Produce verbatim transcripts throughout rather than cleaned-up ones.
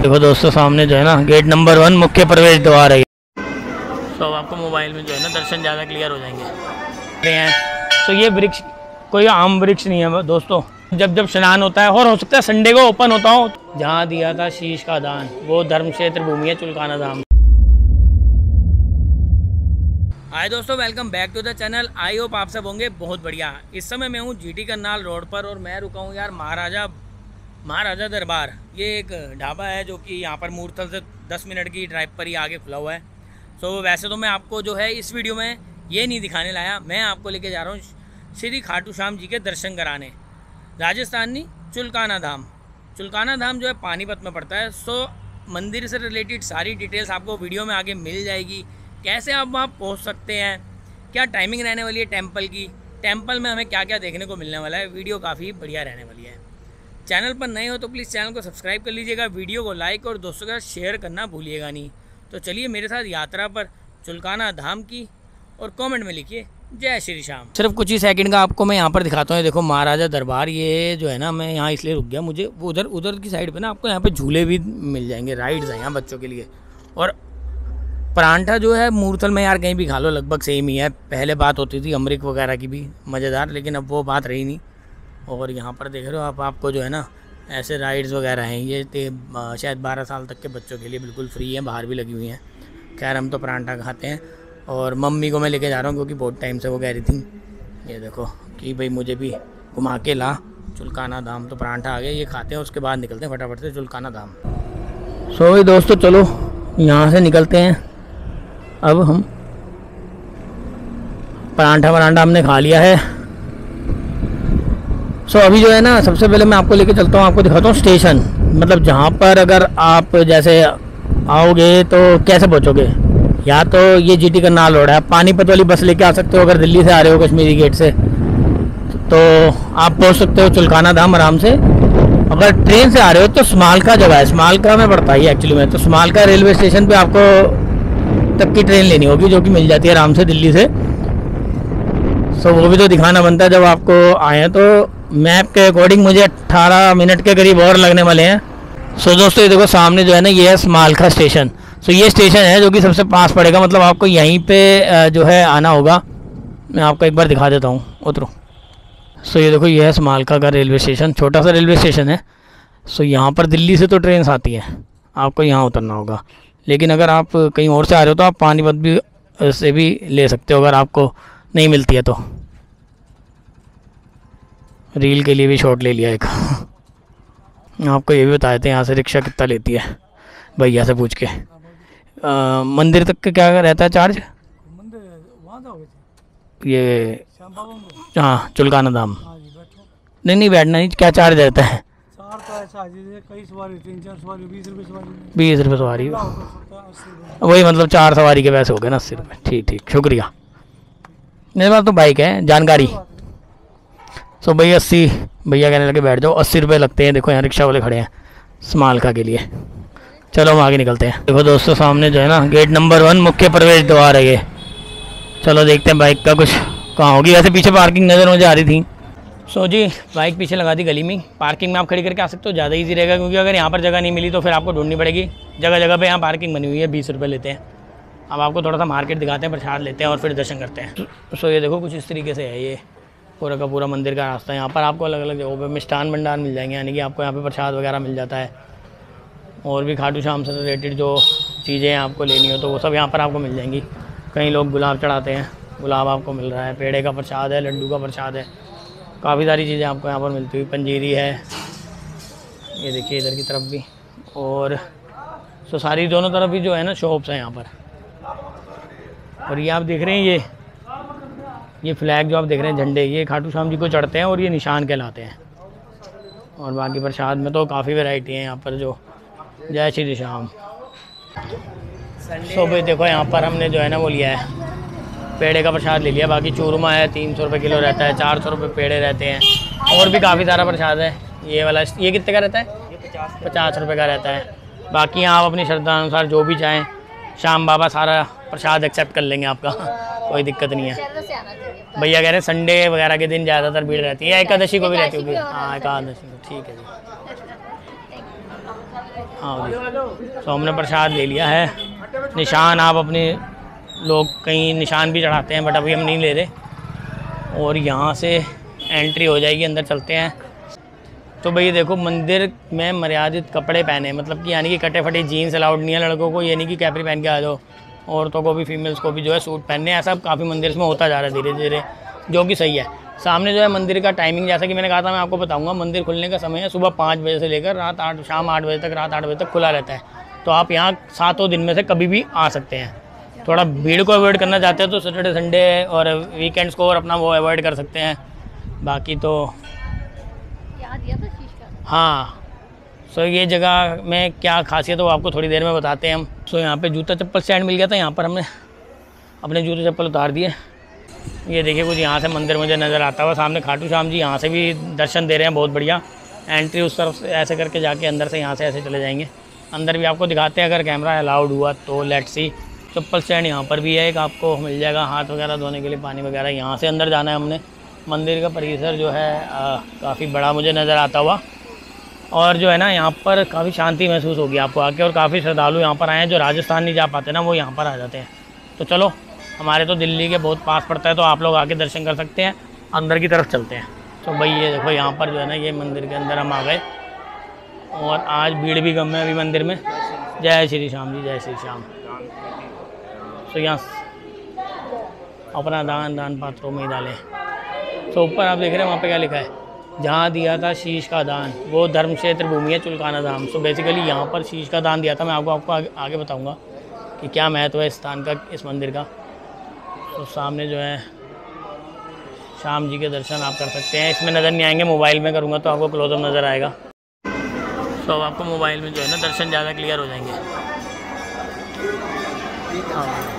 देखो दोस्तों सामने जो है ना गेट नंबर वन मुख्य प्रवेश द्वार है। तो अब आपको मोबाइल में जो है ना दर्शन ज़्यादा क्लियर हो जाएंगे। तो ये वृक्ष कोई आम वृक्ष नहीं है दोस्तों। जब जब स्नान होता है और हो सकता है संडे को ओपन होता हो, जहाँ दिया था शीश का दान वो धर्म क्षेत्र भूमि है चुलकाना धाम। हाय दोस्तों, welcome back to the channel. I hope आप सब होंगे बहुत बढ़िया। इस समय मैं हूँ जीटी करनाल रोड पर और मैं रुका हूँ यार महाराजा महाराजा दरबार। ये एक ढाबा है जो कि यहाँ पर मूर्थल से दस मिनट की ड्राइव पर ही आगे खुला हुआ है। सो so, वैसे तो मैं आपको जो है इस वीडियो में ये नहीं दिखाने लाया, मैं आपको लेके जा रहा हूँ श्री खाटू श्याम जी के दर्शन कराने राजस्थानी चुलकाना धाम। चुलकाना धाम जो है पानीपत में पड़ता है। सो so, मंदिर से रिलेटेड सारी डिटेल्स आपको वीडियो में आगे मिल जाएगी। कैसे आप वहाँ पहुँच सकते हैं, क्या टाइमिंग रहने वाली है टेम्पल की, टेम्पल में हमें क्या क्या देखने को मिलने वाला है। वीडियो काफ़ी बढ़िया रहने वाली है। चैनल पर नए हो तो प्लीज़ चैनल को सब्सक्राइब कर लीजिएगा, वीडियो को लाइक और दोस्तों के साथ शेयर करना भूलिएगा नहीं। तो चलिए मेरे साथ यात्रा पर चुलकाना धाम की, और कमेंट में लिखिए जय श्री श्याम। सिर्फ कुछ ही सेकंड का आपको मैं यहाँ पर दिखाता हूँ। देखो महाराजा दरबार, ये जो है ना मैं यहाँ इसलिए रुक गया, मुझे वो उधर उधर की साइड पे ना आपको यहाँ पे झूले भी मिल जाएंगे, राइड्स हैं यहाँ बच्चों के लिए। और परांठा जो है मूर्थल में यार कहीं भी खा लो लगभग सेम ही है। पहले बात होती थी अमृत वगैरह की भी मज़ेदार, लेकिन अब वो बात रही नहीं। और यहाँ पर देख रहे हो आप, आपको जो है ना ऐसे राइड्स वगैरह हैं, ये शायद बारह साल तक के बच्चों के लिए बिल्कुल फ्री हैं, बाहर भी लगी हुई हैं। खैर हम तो परांठा खाते हैं और मम्मी को मैं लेके जा रहा हूँ क्योंकि बहुत टाइम से वो कह रही थी ये देखो कि भाई मुझे भी घुमा के ला चुलकाना धाम। तो परांठा आ गया, ये खाते हैं उसके बाद निकलते हैं फटाफट से चुलकाना धाम। सो भाई दोस्तों चलो यहाँ से निकलते हैं। अब हम परांठा परांठा हमने खा लिया है। सो so, अभी जो है ना सबसे पहले मैं आपको लेके चलता हूँ, आपको दिखाता हूँ स्टेशन। मतलब जहाँ पर अगर आप जैसे आओगे तो कैसे पहुँचोगे। या तो ये जीटी करनाल रोड है, आप पानीपत वाली बस लेके आ सकते हो। अगर दिल्ली से आ रहे हो कश्मीरी गेट से तो आप पहुँच सकते हो चुलकाना धाम आराम से। अगर ट्रेन से आ रहे हो तो स्मालका जगह है, स्मालका में पड़ता है एक्चुअली में। तो स्मालका रेलवे स्टेशन पर आपको तक की ट्रेन लेनी होगी जो कि मिल जाती है आराम से दिल्ली से। सो so, वो भी तो दिखाना बनता है जब आपको आए। तो मैप के अकॉर्डिंग मुझे अट्ठारह मिनट के करीब और लगने वाले हैं। सो so, दोस्तों ये देखो सामने जो है ना ये है स्मालका स्टेशन। सो so, ये स्टेशन है जो कि सबसे पास पड़ेगा, मतलब आपको यहीं पे जो है आना होगा। मैं आपको एक बार दिखा देता हूँ, उतरो। सो so, ये देखो ये है स्मालका का रेलवे स्टेशन, छोटा सा रेलवे स्टेशन है। सो so, यहाँ पर दिल्ली से तो ट्रेन आती है, आपको यहाँ उतरना होगा। लेकिन अगर आप कहीं और से आ रहे हो तो आप पानीपत भी से भी ले सकते हो अगर आपको नहीं मिलती है तो। रील के लिए भी शॉट ले लिया एक। आपको ये भी बताए थे यहाँ से रिक्शा कितना लेती है भैया से पूछ के। आ, मंदिर तक का क्या रहता है चार्ज? ये हाँ चुलकाना धाम। नहीं नहीं बैठना नहीं, क्या चार्ज रहता है? बीस रुपये सवारी। वही मतलब चार सवारी के पैसे हो गए ना, अस्सी रुपये। ठीक ठीक शुक्रिया। मेरे पास तो बाइक है, जानकारी। सो so, भैया अस्सी, भैया कहने लगे बैठ जाओ, अस्सी रुपये लगते हैं। देखो यहाँ रिक्शा वाले खड़े हैं स्मालका के लिए। चलो हम आगे निकलते हैं। देखो दोस्तों सामने जो है ना गेट नंबर वन मुख्य प्रवेश द्वार है ये। चलो देखते हैं बाइक का कुछ कहाँ होगी। वैसे पीछे पार्किंग नज़र मुझे आ रही थी। सो so, जी बाइक पीछे लगा दी गली में। पार्किंग में आप खड़ी करके आ सकते हो, ज़्यादा ईजी रहेगा क्योंकि अगर यहाँ पर जगह नहीं मिली तो फिर आपको ढूंढनी पड़ेगी। जगह जगह पर यहाँ पार्किंग बनी हुई है, बीस रुपये लेते हैं। अब आपको थोड़ा सा मार्केट दिखाते हैं, प्रसाद लेते हैं और फिर दर्शन करते हैं। सो so, ये देखो कुछ इस तरीके से है ये पूरा का पूरा मंदिर का रास्ता। यहाँ पर आपको अलग अलग जगहों पे मिष्ठान भंडार मिल जाएंगे, यानी कि आपको यहाँ पे प्रसाद वगैरह मिल जाता है। और भी खाटू श्याम से रिलेटेड जो चीज़ें आपको लेनी हो तो वो सब यहाँ पर आपको मिल जाएंगी। कई लोग गुलाब चढ़ाते हैं, गुलाब आपको मिल रहा है। पेड़े का प्रसाद है, लड्डू का प्रसाद है, काफ़ी सारी चीज़ें आपको यहाँ पर मिलती हुई। पंजीरी है, ये देखिए इधर की तरफ भी। और सो सारी दोनों तरफ भी जो है ना शॉप्स हैं यहाँ पर। और ये आप देख रहे हैं ये ये फ्लैग जो आप देख रहे हैं, झंडे, ये खाटू श्याम जी को चढ़ते हैं और ये निशान कहलाते हैं। और बाकी प्रसाद में तो काफ़ी वैरायटी है यहाँ पर जो। जय श्री श्याम। सो भाई देखो यहाँ पर हमने जो है ना वो लिया है पेड़े का प्रसाद ले लिया। बाकी चूरमा है, तीन सौ रुपये किलो रहता है, चार सौ रुपये पेड़े रहते हैं। और भी काफ़ी सारा प्रसाद है। ये वाला ये कितने का रहता है? पचास रुपये का रहता है। बाकी आप अपनी श्रद्धा अनुसार जो भी चाहें, श्याम बाबा सारा प्रसाद एक्सेप्ट कर लेंगे आपका, कोई दिक्कत नहीं है। भैया कह रहे हैं संडे वगैरह के दिन ज़्यादातर भीड़ रहती है, एकादशी को भी रहती होगी। हाँ एकादशी को, ठीक है जी। हाँ जी, तो हमने प्रसाद ले लिया है। निशान आप अपने लोग कहीं निशान भी चढ़ाते हैं, बट अभी हम नहीं ले रहे। और यहाँ से एंट्री हो जाएगी, अंदर चलते हैं। तो भैया देखो, मंदिर में मर्यादित कपड़े पहने, मतलब कि यानी कि कटे फटे जीन्स अलाउड नहीं है लड़कों को, ये नहीं कि कैपरी पहन के आ जाओ। औरतों को भी, फीमेल्स को भी जो है सूट पहनने, ऐसा काफ़ी मंदिर में होता जा रहा है धीरे धीरे, जो कि सही है। सामने जो है मंदिर का टाइमिंग, जैसा कि मैंने कहा था मैं आपको बताऊंगा, मंदिर खुलने का समय है सुबह पाँच बजे से लेकर रात आठ शाम आठ बजे तक, रात आठ बजे तक खुला रहता है। तो आप यहाँ सातों दिन में से कभी भी आ सकते हैं। थोड़ा भीड़ को अवॉइड करना चाहते हैं तो सैटरडे संडे और वीकेंड्स को और अपना वो अवॉइड कर सकते हैं। बाकी तो हाँ, सो ये जगह में क्या खासियत है वो आपको थोड़ी देर में बताते हैं हम। सो यहाँ पे जूता चप्पल स्टैंड मिल गया था, यहाँ पर हमने अपने जूते चप्पल उतार दिए। ये देखिए कुछ यहाँ से मंदिर मुझे नज़र आता हुआ, सामने खाटू श्याम जी यहाँ से भी दर्शन दे रहे हैं, बहुत बढ़िया। एंट्री उस तरफ से ऐसे करके जाके अंदर से यहाँ से ऐसे चले जाएंगे। अंदर भी आपको दिखाते हैं अगर कैमरा अलाउड हुआ तो। लेट्स सी, चप्पल स्टैंड यहाँ पर भी है एक, आपको मिल जाएगा हाथ वगैरह धोने के लिए, पानी वगैरह। यहाँ से अंदर जाना है हमने। मंदिर का परिसर जो है काफ़ी बड़ा मुझे नज़र आता हुआ, और जो है ना यहाँ पर काफ़ी शांति महसूस होगी आपको आके। और काफ़ी श्रद्धालु यहाँ पर आए हैं, जो राजस्थान नहीं जा पाते ना वो यहाँ पर आ जाते हैं। तो चलो, हमारे तो दिल्ली के बहुत पास पड़ता है, तो आप लोग आके दर्शन कर सकते हैं। अंदर की तरफ चलते हैं। तो भाई ये देखो, यहाँ पर जो है ना ये मंदिर के अंदर हम आ गए, और आज भीड़ भी कम है अभी मंदिर में। जय श्री श्याम जी, जय श्री श्याम। तो यहाँ अपना दान दान पात्रों में ही डालें। तो ऊपर आप देख रहे हैं वहाँ पे क्या लिखा है, जहाँ दिया था शीश का दान वो धर्म क्षेत्र भूमि है चुलकाना धाम। सो बेसिकली यहाँ पर शीश का दान दिया था। मैं आपको आपको आगे, आगे बताऊँगा कि क्या महत्व है इस स्थान का, इस मंदिर का। तो सामने जो है श्याम जी के दर्शन आप कर सकते हैं। इसमें नज़र नहीं आएंगे, मोबाइल में करूँगा तो आपको क्लोजअप नज़र आएगा। तो अब आपको मोबाइल में जो है ना दर्शन ज़्यादा क्लियर हो जाएंगे। हाँ,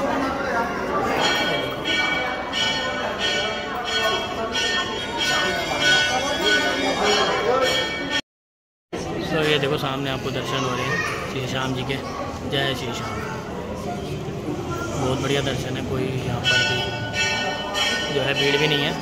तो ये देखो सामने आपको दर्शन हो रहे हैं श्री श्याम जी के। जय श्री श्याम। बहुत बढ़िया दर्शन है, कोई यहाँ पर भी जो है भीड़ भी नहीं है।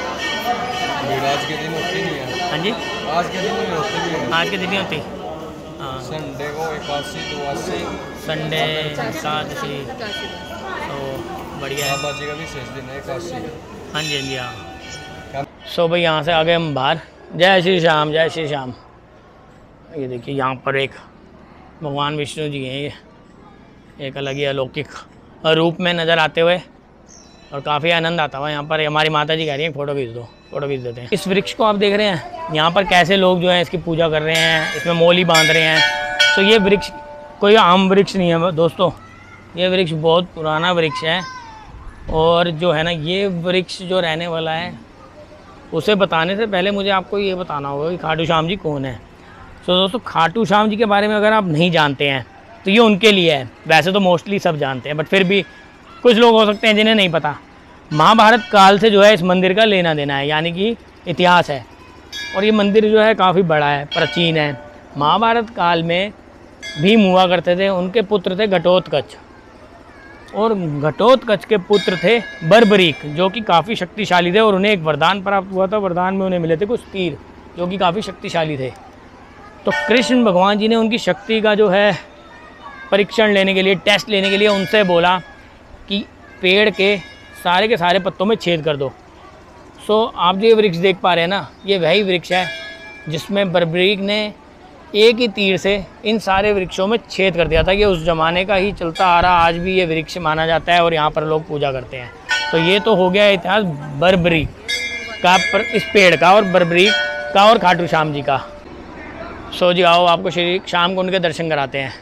भीड़ आज के दिन होती नहीं है। हाँ जी, आज के दिन में होती नहीं है। आज के दिन नहीं होती। हाँ, संडे को एकादशी द्वादशी, संडे एकादशी, तो बढ़िया है। बाबा जी का भी शेष दिन है एकादशी। हाँ जी, हाँ जी, हाँ। सो भाई यहाँ से आ गए हम बाहर। जय श्री श्याम, जय श्री श्याम। ये देखिए यहाँ पर एक भगवान विष्णु जी हैं, ये एक अलग ही अलौकिक रूप में नज़र आते हुए, और काफ़ी आनंद आता हुआ। यहाँ पर हमारी माता जी कह रही हैं फ़ोटो खींच दो, फ़ोटो खींच देते हैं। इस वृक्ष को आप देख रहे हैं यहाँ पर कैसे लोग जो है इसकी पूजा कर रहे हैं, इसमें मोली बांध रहे हैं। तो ये वृक्ष कोई आम वृक्ष नहीं है दोस्तों, ये वृक्ष बहुत पुराना वृक्ष है। और जो है ना ये वृक्ष जो रहने वाला है, उसे बताने से पहले मुझे आपको ये बताना होगा कि खाटू श्याम जी कौन है। तो दोस्तों, खाटू श्याम जी के बारे में अगर आप नहीं जानते हैं तो ये उनके लिए है। वैसे तो मोस्टली सब जानते हैं, बट फिर भी कुछ लोग हो सकते हैं जिन्हें नहीं पता। महाभारत काल से जो है इस मंदिर का लेना देना है, यानी कि इतिहास है। और ये मंदिर जो है काफ़ी बड़ा है, प्राचीन है। महाभारत काल में भीम हुआ करते थे, उनके पुत्र थे घटोत्कच, और घटोत्कच के पुत्र थे बर्बरीक, जो कि काफ़ी शक्तिशाली थे। और उन्हें एक वरदान प्राप्त हुआ था, वरदान में उन्हें मिले थे कुछ तीर जो कि काफ़ी शक्तिशाली थे। तो कृष्ण भगवान जी ने उनकी शक्ति का जो है परीक्षण लेने के लिए, टेस्ट लेने के लिए उनसे बोला कि पेड़ के सारे के सारे पत्तों में छेद कर दो। सो आप जो ये वृक्ष देख पा रहे हैं ना, ये वही वृक्ष है जिसमें बर्बरीक ने एक ही तीर से इन सारे वृक्षों में छेद कर दिया था। ये उस ज़माने का ही चलता आ रहा, आज भी ये वृक्ष माना जाता है और यहाँ पर लोग पूजा करते हैं। तो ये तो हो गया इतिहास बर्बरीक का, पर इस पेड़ का और बर्बरीक का और खाटू श्याम जी का। सो जी आओ, आपको श्री श्याम कुंड के दर्शन कराते हैं।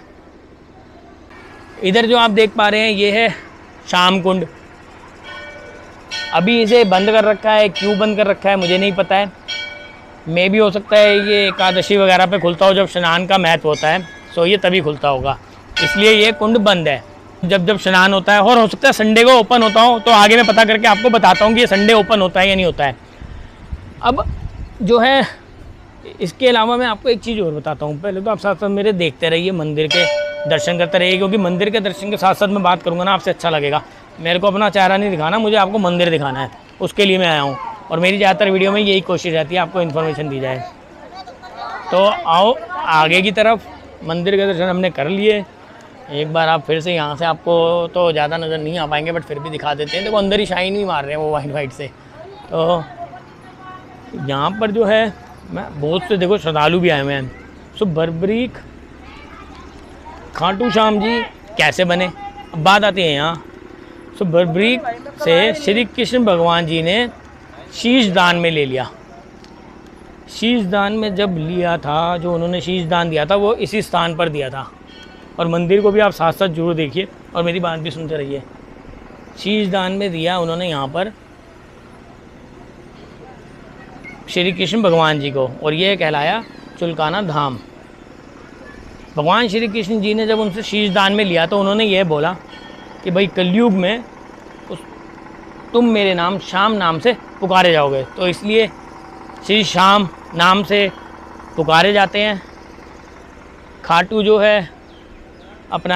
इधर जो आप देख पा रहे हैं ये है श्याम कुंड। अभी इसे बंद कर रखा है, क्यों बंद कर रखा है मुझे नहीं पता है। मे भी हो सकता है ये एकादशी वगैरह पे खुलता हो, जब स्नान का महत्व होता है, सो ये तभी खुलता होगा, इसलिए ये कुंड बंद है जब जब स्नान होता है। और हो सकता है संडे को ओपन होता हो, तो आगे मैं पता करके आपको बताता हूँ कि ये संडे ओपन होता है या नहीं होता है। अब जो है इसके अलावा मैं आपको एक चीज़ और बताता हूँ। पहले तो आप साथ साथ मेरे देखते रहिए, मंदिर के दर्शन करते रहिए, क्योंकि मंदिर के दर्शन के साथ साथ मैं बात करूँगा ना आपसे अच्छा लगेगा। मेरे को अपना चेहरा नहीं दिखाना, मुझे आपको मंदिर दिखाना है, उसके लिए मैं आया हूँ। और मेरी ज़्यादातर वीडियो में यही कोशिश रहती है आपको इन्फॉर्मेशन दी जाए। तो आओ आगे की तरफ मंदिर के दर्शन हमने कर लिए। एक बार आप फिर से यहाँ से, आपको तो ज़्यादा नज़र नहीं आ पाएंगे बट फिर भी दिखा देते हैं। देखो अंदर ही शाइन भी मार रहे हैं वो वाइट वाइट से। तो यहाँ पर जो है मैं बहुत से देखो श्रद्धालु भी आए हुए हैं। सो बर्बरीक खाटू श्याम जी कैसे बने, अब बात आती है यहाँ। सो बर्बरीक से श्री कृष्ण भगवान जी ने शीश दान में ले लिया। शीश दान में जब लिया था, जो उन्होंने शीश दान दिया था वो इसी स्थान पर दिया था। और मंदिर को भी आप साथ साथ जरूर देखिए और मेरी बात भी सुनते रहिए। शीश दान में दिया उन्होंने यहाँ पर श्री कृष्ण भगवान जी को, और ये कहलाया चुलकाना धाम। भगवान श्री कृष्ण जी ने जब उनसे शीश दान में लिया तो उन्होंने ये बोला कि भाई कलयुग में तुम मेरे नाम श्याम नाम से पुकारे जाओगे, तो इसलिए श्री श्याम नाम से पुकारे जाते हैं। खाटू जो है अपना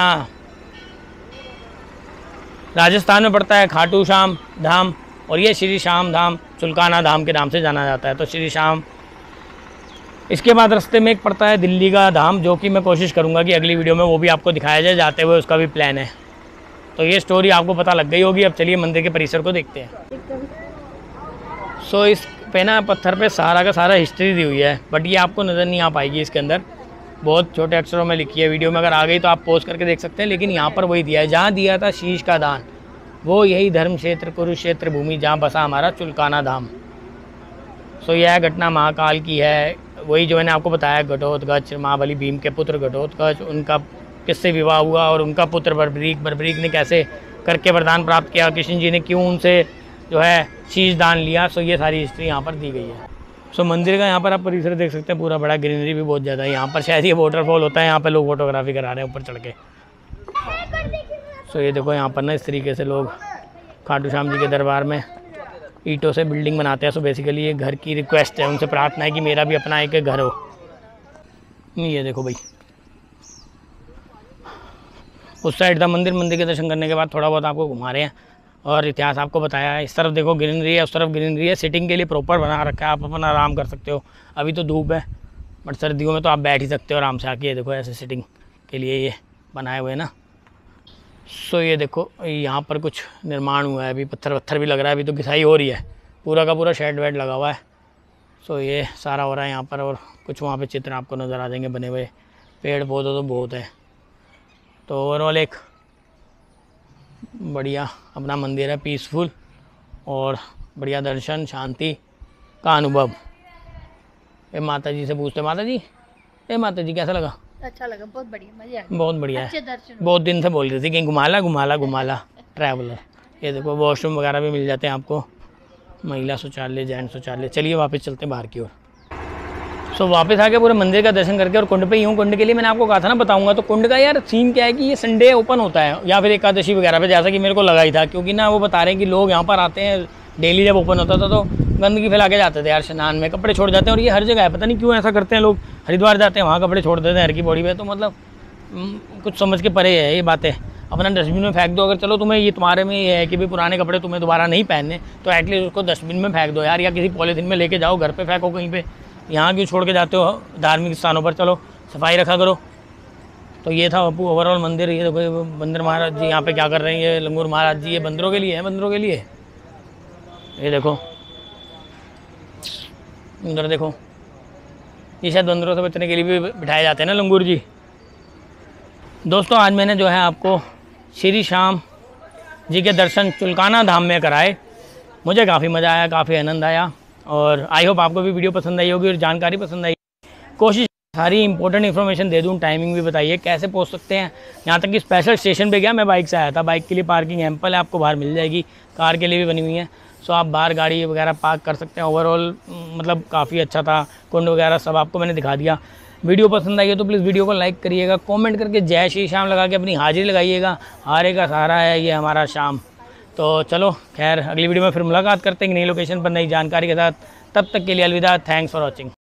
राजस्थान में पड़ता है, खाटू श्याम धाम, और ये श्री श्याम धाम चुलकाना धाम के नाम से जाना जाता है। तो श्री श्याम, इसके बाद रास्ते में एक पड़ता है दिल्ली का धाम, जो कि मैं कोशिश करूंगा कि अगली वीडियो में वो भी आपको दिखाया जाए जाते हुए, उसका भी प्लान है। तो ये स्टोरी आपको पता लग गई होगी। अब चलिए मंदिर के परिसर को देखते हैं। सो so, इस पे ना पत्थर पे सारा का सारा हिस्ट्री दी हुई है, बट ये आपको नज़र नहीं आ पाएगी इसके अंदर, बहुत छोटे अक्षरों में लिखी है। वीडियो में अगर आ गई तो आप पॉज करके देख सकते हैं, लेकिन यहाँ पर वही दिया है जहाँ दिया था शीश का दान, वो यही धर्म क्षेत्र कुरुक्षेत्र भूमि जहाँ बसा हमारा चुलकाना धाम। सो यह घटना महाकाल की है, वही जो मैंने आपको बताया घटोत्कच, महाबली भीम के पुत्र घटोत्कच, उनका किससे विवाह हुआ और उनका पुत्र बर्बरीक, बर्बरीक ने कैसे करके वरदान प्राप्त किया, कृष्ण जी ने क्यों उनसे जो है शीश दान लिया। सो ये सारी हिस्ट्री यहाँ पर दी गई है। सो मंदिर का यहाँ पर आप परिसर देख सकते हैं, पूरा बड़ा, ग्रीनरी भी बहुत ज़्यादा है। यहाँ पर शायद ये वाटरफॉल होता है, यहाँ पर लोग फोटोग्राफी करा रहे हैं ऊपर चढ़ के। सो ये देखो यहाँ पर ना इस तरीके से लोग खाटू श्याम जी के दरबार में ईंटों से बिल्डिंग बनाते हैं। सो बेसिकली ये घर की रिक्वेस्ट है, उनसे प्रार्थना है कि मेरा भी अपना एक घर हो। ये देखो भाई उस साइड था मंदिर। मंदिर के दर्शन करने के बाद थोड़ा बहुत आपको घुमा रहे हैं और इतिहास आपको बताया है। इस तरफ देखो ग्रीनरी है, उस तरफ ग्रीनरी है, सिटिंग के लिए प्रॉपर बना रखा है, आप अपना आराम कर सकते हो। अभी तो धूप है बट सर्दियों में तो आप बैठ ही सकते हो आराम से आके। ये देखो ऐसे सिटिंग के लिए ये बनाए हुए ना। सो ये देखो यहाँ पर कुछ निर्माण हुआ है, अभी पत्थर पत्थर भी लग रहा है, अभी तो घिसाई हो रही है, पूरा का पूरा शेड वेड लगा हुआ है। सो ये सारा हो रहा है यहाँ पर, और कुछ वहाँ पे चित्र आपको नज़र आ जाएंगे बने हुए, पेड़ पौधे तो बहुत है। तो ओवरऑल एक बढ़िया अपना मंदिर है, पीसफुल और बढ़िया दर्शन शांति का अनुभव। ए माता जी से पूछते, माता जी ए माता जी कैसा लगा? अच्छा लगा, बहुत बढ़िया, मजा आया, बहुत बढ़िया अच्छे है। दर्शन। बहुत दिन से बोल रही थी कि घुमाला घुमाला घुमाला ट्रैवलर। ये देखो वॉशरूम वगैरह भी मिल जाते हैं आपको, महिला शौचालय, जेंट्स शौचालय। चलिए वापस चलते हैं बाहर की ओर। सो so, वापस आके पूरे मंदिर का दर्शन करके और कुंड पे ही हूँ। कुंड के लिए मैंने आपको कहा था ना बताऊंगा, तो कुंड का यार सीन क्या है कि ये संडे ओपन होता है या फिर एकादशी वगैरह पे, जैसा कि मेरे को लगा ही था, क्योंकि ना वो बता रहे हैं कि लोग यहाँ पर आते हैं डेली, जब ओपन होता था तो गंदगी फैला के जाते थे यार, स्नान में कपड़े छोड़ जाते हैं। और ये हर जगह है, पता नहीं क्यों ऐसा करते हैं लोग। हरिद्वार जाते हैं वहाँ कपड़े छोड़ देते हैं हर की बॉडी पे, तो मतलब कुछ समझ के परे है ये बातें। अपना डस्टबिन में फेंक दो। अगर चलो तुम्हें ये तुम्हारे में ये है कि भाई पुराने कपड़े तुम्हें दोबारा नहीं पहनने, तो एटलीस्ट उसको डस्टबिन में फेंक दो यार, या किसी पॉलीथीन में लेके जाओ, घर पे फेंको कहीं पे। यहाँ क्यों छोड़ के जाते हो धार्मिक स्थानों पर? चलो सफाई रखा करो। तो ये था बापू ओवरऑल मंदिर। ये देखो बंदर महाराज जी यहाँ पे क्या कर रहे हैं, ये लंगूर महाराज जी, ये बंदरों के लिए है, बंदरों के लिए। ये देखो इधर देखो, ये शायद बंदरों से बचने के लिए भी बिठाए जाते हैं ना लंगूर जी। दोस्तों आज मैंने जो है आपको श्री श्याम जी के दर्शन चुलकाना धाम में कराए। मुझे काफ़ी मज़ा आया, काफ़ी आनंद आया, और आई होप आपको भी वीडियो पसंद आई होगी और जानकारी पसंद आई। कोशिश सारी इंपॉर्टेंट इन्फॉर्मेशन दे दूँ, टाइमिंग भी बताइए, कैसे पहुंच सकते हैं। यहाँ तक कि स्पेशल स्टेशन पे गया, मैं बाइक से आया था, बाइक के लिए पार्किंग एम्पल है, आपको बाहर मिल जाएगी, कार के लिए भी बनी हुई है। सो आप बाहर गाड़ी वगैरह पार्क कर सकते हैं। ओवरऑल मतलब काफ़ी अच्छा था, कुंड वगैरह सब आपको मैंने दिखा दिया। वीडियो पसंद आई है तो प्लीज़ वीडियो को लाइक करिएगा, कमेंट करके जय श्री श्याम लगा के अपनी हाजिरी लगाइएगा। हारे का सहारा है ये हमारा शाम। तो चलो खैर अगली वीडियो में फिर मुलाकात करते हैं नई लोकेशन पर नई जानकारी के साथ। तब तक के लिए अलविदा, थैंक्स फॉर वॉचिंग।